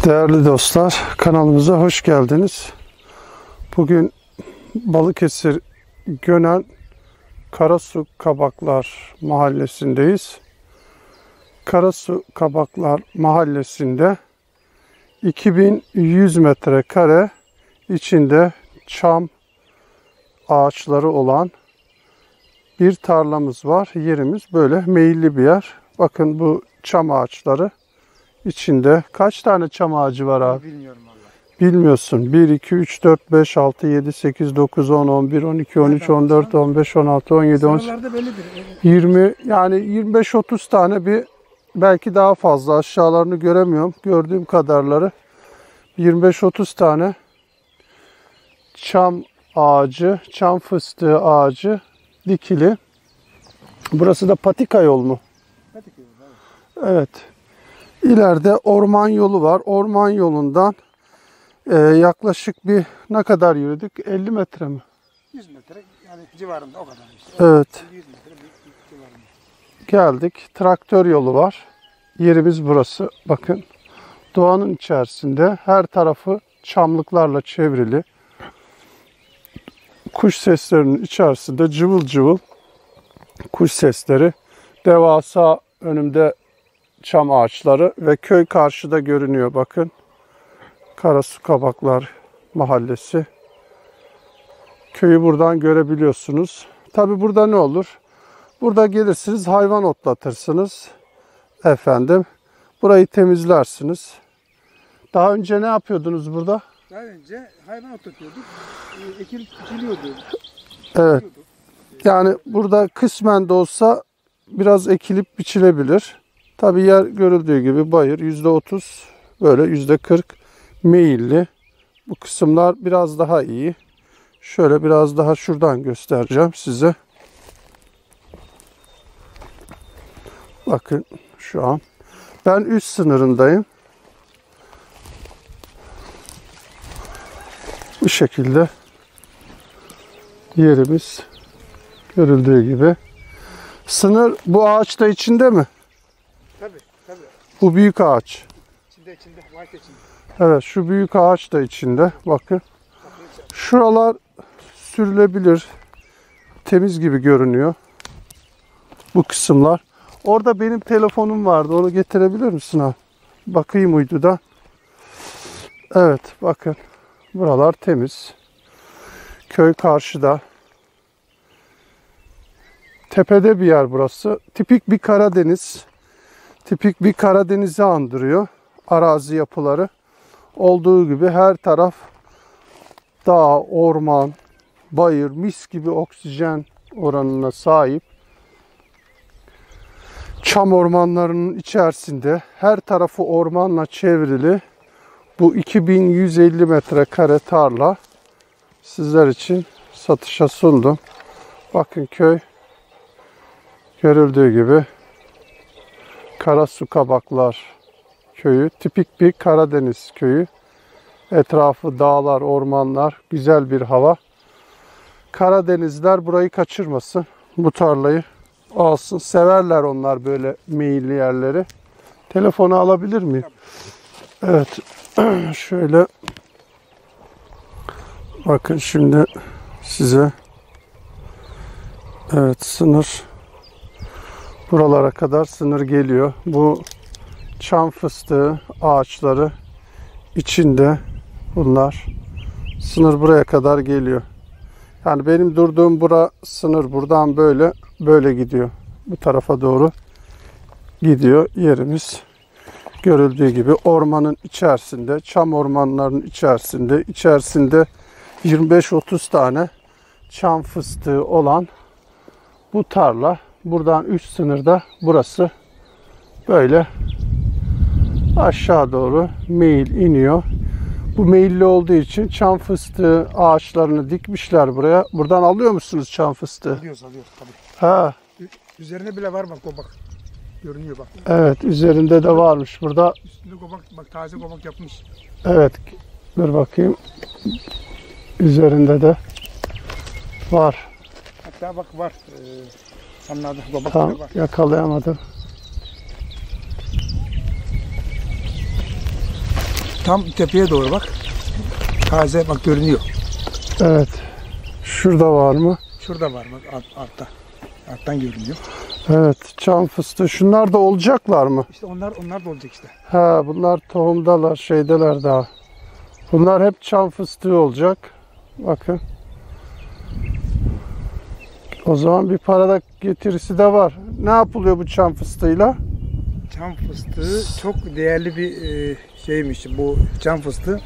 Değerli dostlar, kanalımıza hoş geldiniz. Bugün Balıkesir Gönen Karasu Kabaklar Mahallesi'ndeyiz. Karasu Kabaklar Mahallesi'nde 2100 metrekare içinde çam ağaçları olan bir tarlamız var. Yerimiz böyle meyilli bir yer. Bakın bu çam ağaçları içinde. Kaç tane çam ağacı var abi? Bilmiyorum vallahi. Bilmiyorsun. 1, 2, 3, 4, 5, 6, 7, 8, 9, 10, 11, 12, 13, 14, 15, 16, 17, 18, Sıralarda bellidir. 20 yani 25-30 tane bir belki daha fazla aşağılarını göremiyorum. Gördüğüm kadarları 25-30 tane çam ağacı, çam fıstığı ağacı dikili. Burası da patika yol mu? Patika yolu, Evet. İleride orman yolu var. Orman yolundan yaklaşık bir ne kadar yürüdük? 50 metre mi? 100 metre yani civarında o kadar işte. Evet. 100 metre bir civarında. Geldik. Traktör yolu var. Yerimiz burası. Bakın. Doğanın içerisinde her tarafı çamlıklarla çevrili. Kuş seslerinin içerisinde cıvıl cıvıl kuş sesleri. Devasa önümde çam ağaçları ve köy karşıda görünüyor bakın. Karasu Kabaklar Mahallesi. Köyü buradan görebiliyorsunuz. Tabi burada ne olur? Burada gelirsiniz hayvan otlatırsınız. Efendim. Burayı temizlersiniz. Daha önce ne yapıyordunuz burada? Daha önce hayvan otlatıyorduk. Ekilip biçiliyordu. Evet. Yani burada kısmen de olsa biraz ekilip biçilebilir. Tabi yer görüldüğü gibi bayır %30 böyle %40 meyilli. Bu kısımlar biraz daha iyi. Şöyle biraz daha şuradan göstereceğim size. Bakın şu an. Ben üst sınırındayım. Bu şekilde yerimiz görüldüğü gibi. Sınır bu ağaçta içinde mi? Tabii. Bu büyük ağaç. İçinde var içinde. Evet, şu büyük ağaç da içinde. Bakın. Şuralar sürülebilir. Temiz gibi görünüyor. Bu kısımlar. Orada benim telefonum vardı. Onu getirebilir misin abi? Bakayım uyduda. Evet, bakın. Buralar temiz. Köy karşıda. Tepede bir yer burası. Tipik bir Karadeniz. Tipik bir Karadeniz'i andırıyor. Arazi yapıları. Olduğu gibi her taraf dağ, orman, bayır, mis gibi oksijen oranına sahip. Çam ormanlarının içerisinde her tarafı ormanla çevrili bu 2150 metrekare tarla sizler için satışa sundum. Bakın köy görüldüğü gibi Karasu Kabaklar köyü. Tipik bir Karadeniz köyü. Etrafı dağlar, ormanlar, güzel bir hava. Karadenizler burayı kaçırmasın. Bu tarlayı alsın. Severler onlar böyle meyilli yerleri. Telefonu alabilir miyim? Evet. Şöyle bakın şimdi size evet sınır buralara kadar sınır geliyor. Bu çam fıstığı ağaçları içinde bunlar. Sınır buraya kadar geliyor. Yani benim durduğum bura sınır. Buradan böyle gidiyor. Bu tarafa doğru gidiyor yerimiz. Görüldüğü gibi ormanın içerisinde, çam ormanlarının içerisinde 25-30 tane çam fıstığı olan bu tarla. Buradan üst sınırda burası böyle aşağı doğru meyil iniyor. Bu meyilli olduğu için çam fıstığı ağaçlarını dikmişler buraya. Buradan alıyor musunuz çam fıstığı? Alıyoruz tabii. Ha. Üzerine bile var bak kobak. Görünüyor bak. Evet, üzerinde de varmış burada. Üstünde kobak bak, taze kobak yapmış. Evet. Dur bakayım. Üzerinde de var. Hatta bak var. Samlarda kobak Tam var. yakalayamadım. tam tepeye doğru bak. Taze bak görünüyor. Evet. Şurada var mı? Şurada var bak altta. Alttan görünüyor. Evet. Çam fıstığı. Şunlar da olacaklar mı? İşte onlar da olacak işte. Ha, bunlar tohumdalar, şeydeler daha. Bunlar hep çam fıstığı olacak. Bakın. O zaman bir para getirisi de var. Ne yapılıyor bu çam fıstığıyla? Çam fıstığı çok değerli bir şeymiş. Bu çam fıstığı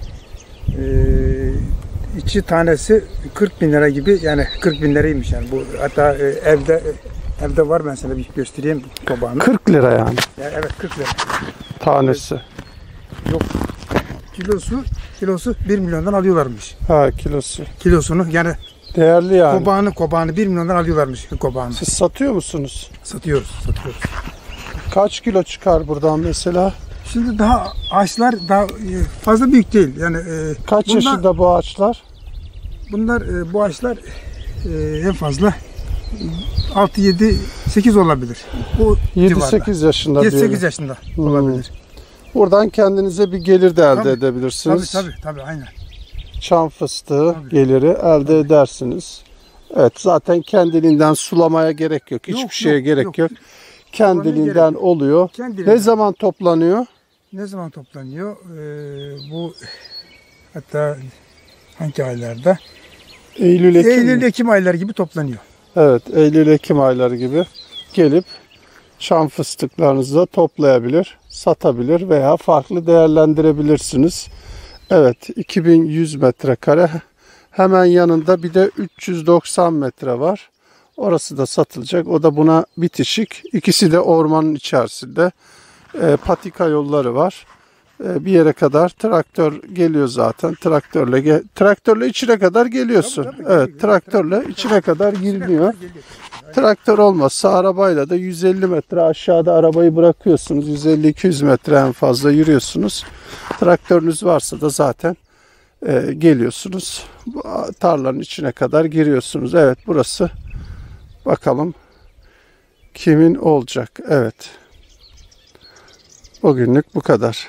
içi tanesi 40 bin lira gibi, yani 40 bin liraymış yani. Bu hatta evde var, ben sana bir göstereyim kabağını. 40 lira yani. Yani evet, 40 lira. Tanesi. Yok. Kilosu 1 milyondan alıyorlarmış. Ha, kilosu. Kilosunu yani Değerli yani. Kobağını 1 milyondan alıyorlarmış kobağını. Siz satıyor musunuz? Satıyoruz. Kaç kilo çıkar buradan mesela? Şimdi daha ağaçlar daha fazla büyük değil. Yani Kaç yaşında bu ağaçlar? Bu ağaçlar en fazla 6 7 8 olabilir. Bu 7-8 yaşında 7-8 yaşında olabilir. Buradan kendinize bir gelir de elde edebilirsiniz. Tabii aynen. Çam fıstığı geliri elde edersiniz. Evet, zaten kendiliğinden sulamaya gerek yok. Hiçbir şeye gerek yok. Kendiliğinden oluyor. Ne zaman toplanıyor? Ne zaman toplanıyor? Bu hatta hangi aylarda? Eylül-Ekim ayları gibi toplanıyor. Evet, Eylül-Ekim ayları gibi gelip çam fıstıklarınızı da toplayabilir, satabilir veya farklı değerlendirebilirsiniz. Evet, 2100 metrekare. Hemen yanında bir de 390 metre var. Orası da satılacak. O da buna bitişik. İkisi de ormanın içerisinde. Patika yolları var. Bir yere kadar traktör geliyor zaten. Traktörle içine kadar geliyorsun. Tabii, evet, traktörle içine kadar giriliyor. Traktör olmazsa arabayla da 150 metre aşağıda arabayı bırakıyorsunuz. 150-200 metre en fazla yürüyorsunuz. Traktörünüz varsa da zaten geliyorsunuz. Tarlanın içine kadar giriyorsunuz. Evet, burası. Bakalım kimin olacak? Evet. Bugünlük bu kadar.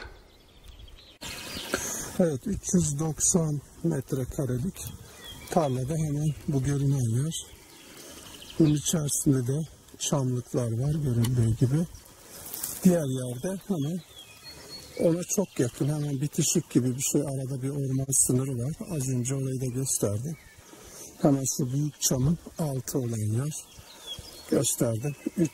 Evet, 390 metrekarelik tarlada hemen bu görünen yer. Bunun içerisinde de çamlıklar var görüldüğü gibi. Diğer yerde hemen ona çok yakın, hemen bitişik gibi bir şey, arada bir orman sınırı var. Az önce orayı da gösterdim. Hemen şu büyük çamın altı olan yer gösterdim.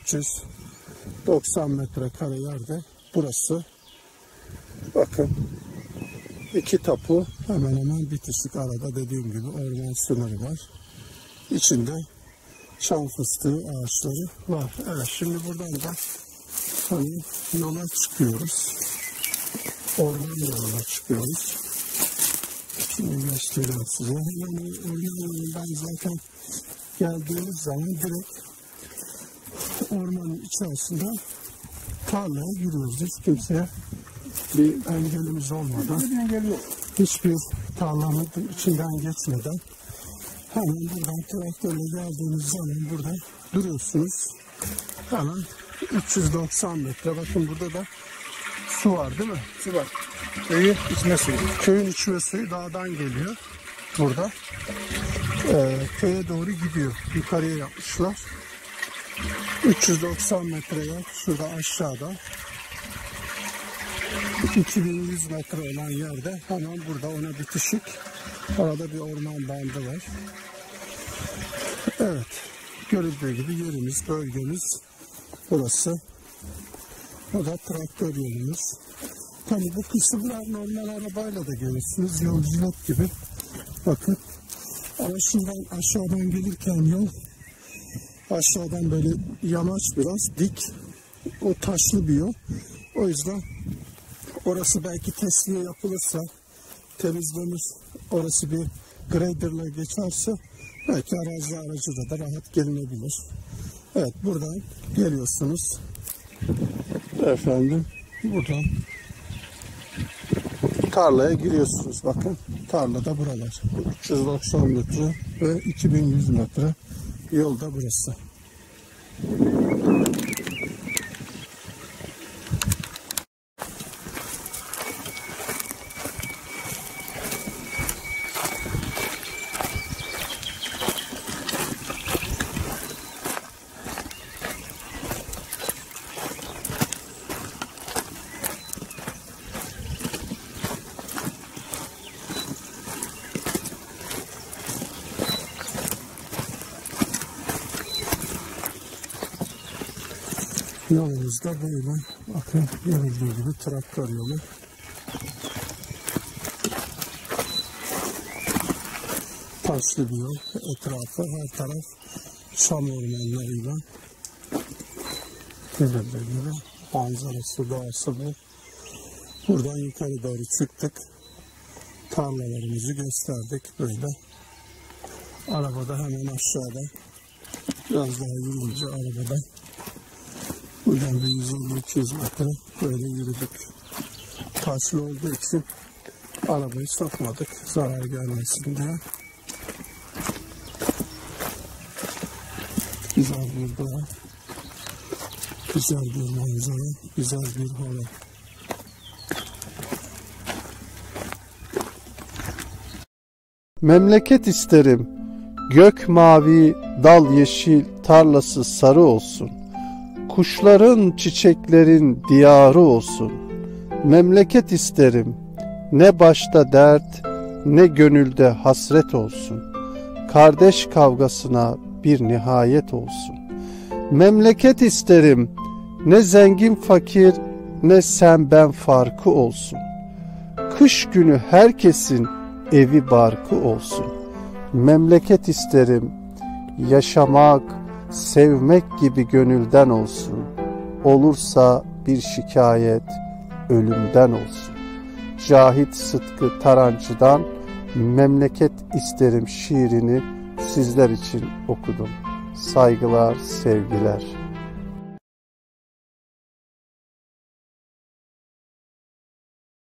390 metrekare yerde burası. Bakın, iki tapu hemen hemen bitişik, arada dediğim gibi orman sınırı var. İçinde çam fıstığı ağaçları var. Evet, şimdi buradan da hani yola çıkıyoruz. Orman yoluna çıkıyoruz. Şimdi göstereyim size. Hemen orman yolundan zaten geldiğimiz zaman direkt ormanın içerisinde tarlaya giriyoruz. Hiç kimseye bir engelimiz olmadan, hiçbir tarlanın içinden geçmeden hemen buradan traktörle geldiğiniz zaman burada duruyorsunuz. Hemen 390 metre. Bakın burada da su var değil mi? Su var. Köyün içme suyu. Köyün içme suyu dağdan geliyor. Burada. Köye doğru gidiyor. Yukarıya yapmışlar. 390 metreye şurada aşağıda. 2100 metre olan yerde hemen burada ona bitişik. Arada bir orman bandı var. Evet. Görüldüğü gibi yerimiz, bölgemiz burası. O da traktör yolumuz. Tabii bu kısımlar normal arabayla da gelirsiniz. Yolculuk gibi. Bakın. Ama şuradan aşağıdan gelirken yol aşağıdan böyle yamaç, biraz dik. O taşlı bir yol. O yüzden orası belki tesliye yapılırsa, temizlenir, orası bir graderla geçerse belki arazi aracıyla da rahat gelinebilir. Evet, buradan geliyorsunuz. Efendim, buradan tarlaya giriyorsunuz. Bakın, tarlada buralar. 390 metre ve 2100 metre yolda burası. Yolumuzda böyle bakın görüldüğü gibi traktör yolu. Taşlı bir yol. Etrafı her taraf çam ormanlarıyla görüldüğü gibi manzarası, doğası bu. Buradan yukarı doğru çıktık. Tarlalarımızı gösterdik böyle. Arabada hemen aşağıda. Biraz daha yürüyünce arabada. Buradan bir 150-200 metre böyle yürüdük. Taşlı olduğu için arabayı sokmadık zarar gelmesin diye. Güzel bir doğa, güzel bir manzara, güzel bir hava. Memleket isterim, gök mavi, dal yeşil, tarlası sarı olsun. Kuşların, çiçeklerin diyarı olsun. Memleket isterim, ne başta dert, ne gönülde hasret olsun. Kardeş kavgasına bir nihayet olsun. Memleket isterim, ne zengin fakir, ne sen ben farkı olsun. Kış günü herkesin evi barkı olsun. Memleket isterim, yaşamak, sevmek gibi gönülden olsun. Olursa bir şikayet ölümden olsun. Cahit Sıtkı Tarancı'dan Memleket İsterim şiirini sizler için okudum. Saygılar, sevgiler.